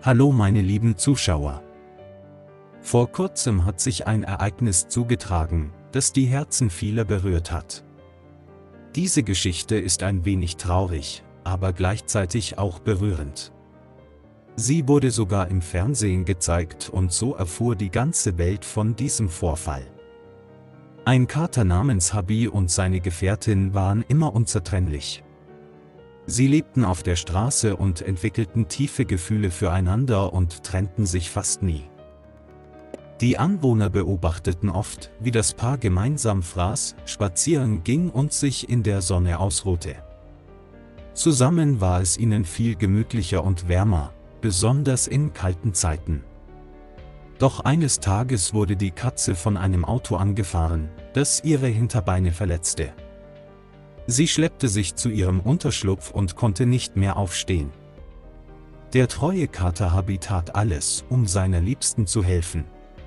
Hallo meine lieben Zuschauer. Vor kurzem hat sich ein Ereignis zugetragen, das die Herzen vieler berührt hat. Diese Geschichte ist ein wenig traurig, aber gleichzeitig auch berührend. Sie wurde sogar im Fernsehen gezeigt und so erfuhr die ganze Welt von diesem Vorfall. Ein Kater namens Habi und seine Gefährtin waren immer unzertrennlich. Sie lebten auf der Straße und entwickelten tiefe Gefühle füreinander und trennten sich fast nie. Die Anwohner beobachteten oft, wie das Paar gemeinsam fraß, spazieren ging und sich in der Sonne ausruhte. Zusammen war es ihnen viel gemütlicher und wärmer, besonders in kalten Zeiten. Doch eines Tages wurde die Katze von einem Auto angefahren, das ihre Hinterbeine verletzte. Sie schleppte sich zu ihrem Unterschlupf und konnte nicht mehr aufstehen. Der treue Kater Habi tat alles, um seiner Liebsten zu helfen.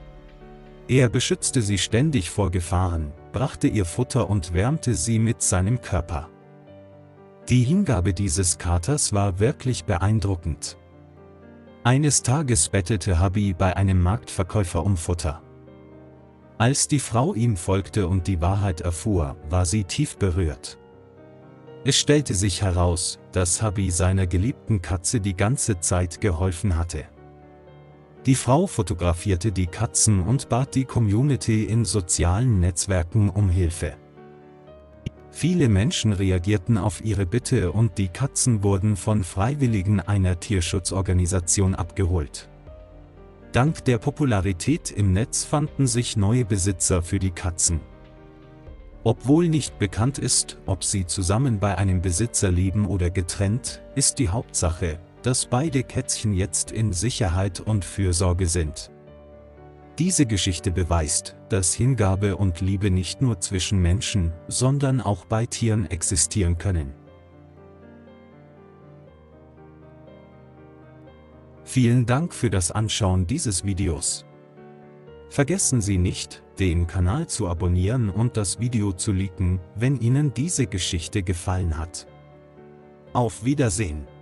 Er beschützte sie ständig vor Gefahren, brachte ihr Futter und wärmte sie mit seinem Körper. Die Hingabe dieses Katers war wirklich beeindruckend. Eines Tages bettelte Habi bei einem Marktverkäufer um Futter. Als die Frau ihm folgte und die Wahrheit erfuhr, war sie tief berührt. Es stellte sich heraus, dass Habi seiner geliebten Katze die ganze Zeit geholfen hatte. Die Frau fotografierte die Katzen und bat die Community in sozialen Netzwerken um Hilfe. Viele Menschen reagierten auf ihre Bitte und die Katzen wurden von Freiwilligen einer Tierschutzorganisation abgeholt. Dank der Popularität im Netz fanden sich neue Besitzer für die Katzen. Obwohl nicht bekannt ist, ob sie zusammen bei einem Besitzer leben oder getrennt, ist die Hauptsache, dass beide Kätzchen jetzt in Sicherheit und Fürsorge sind. Diese Geschichte beweist, dass Hingabe und Liebe nicht nur zwischen Menschen, sondern auch bei Tieren existieren können. Vielen Dank für das Anschauen dieses Videos. Vergessen Sie nicht, den Kanal zu abonnieren und das Video zu liken, wenn Ihnen diese Geschichte gefallen hat. Auf Wiedersehen!